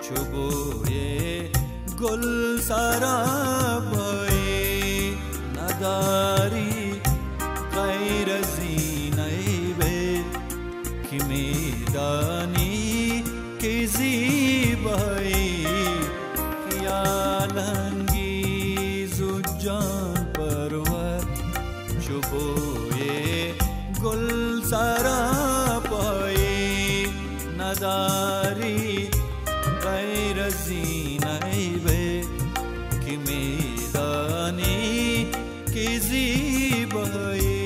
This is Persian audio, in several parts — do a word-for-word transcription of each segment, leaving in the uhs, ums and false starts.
چو بوی گل سرابایی نداری غیر از این عیبه که میدانی که زیبایی خیال انگیز و جان پرور چو بوی گل سرابایی نداری غیر از این عیبه که میدانی که زیبایی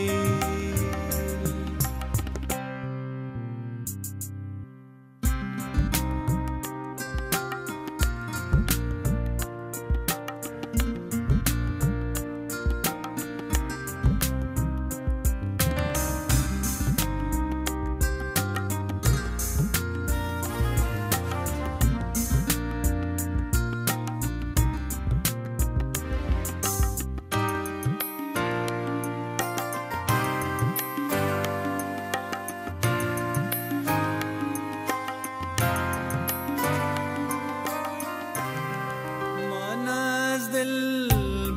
دل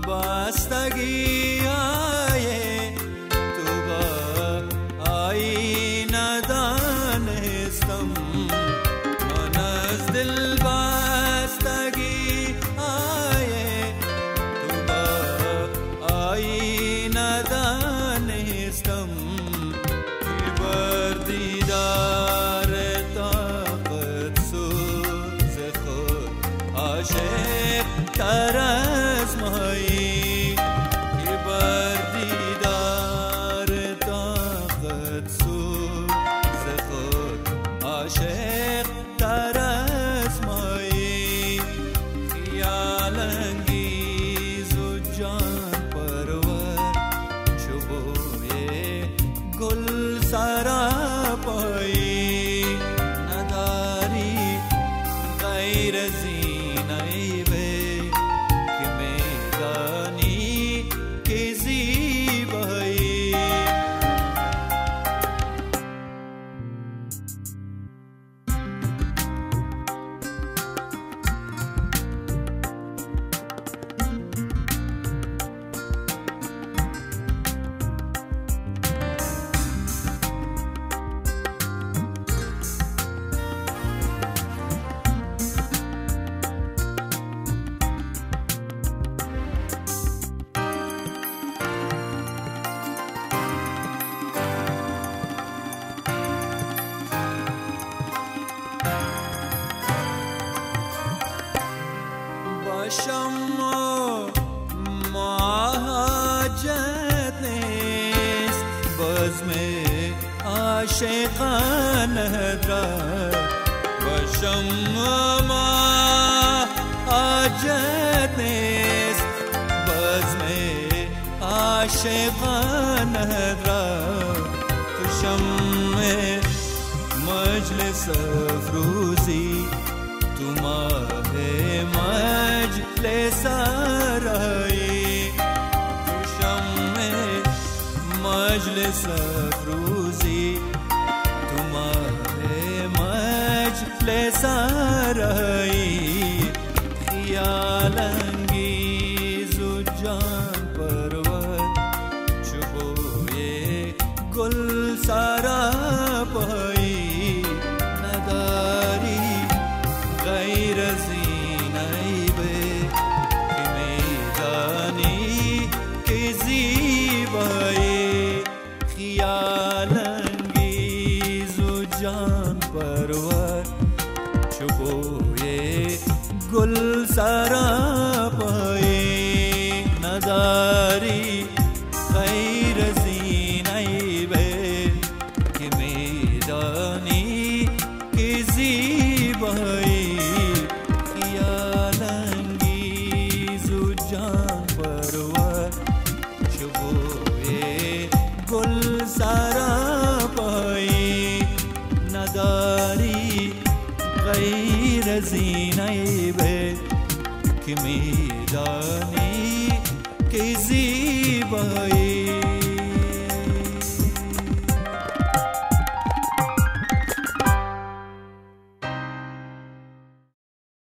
بستگی آیه تو با آیی ندانستم من از دل بستگی آیه تو با آیی ندانستم که بر دیدار طاقت سوز خود عاشق تر از مایی که بر دیدار طاقت سوز خود عاشق تر از مایی خیال انگیز و جان پرور چو بوی گل سراپایی نداری غیر از این عیبه که زیبایی شما مهاجت نیست بزم عاشقان را و شما مهاجت نیست بزم عاشقان را تو شمع مجلس افروزی تو ماه مجلس آرایی تو شمع مجلس افروزی تو ماه مجلس آرایی خیال انگیز و جان پرور چو بوی گل سراپایی نداری غیر از این عیبه که میدانی که زیبایی خیال انگیز و جان پرور چو بوی گل سراپایی نداری غیر از این عیبه که میدانی که زیبایی خیال انگیز و جان پرور چو بوی گل سراپایی نداری غیر از این عیبه که میدانی که زیبایی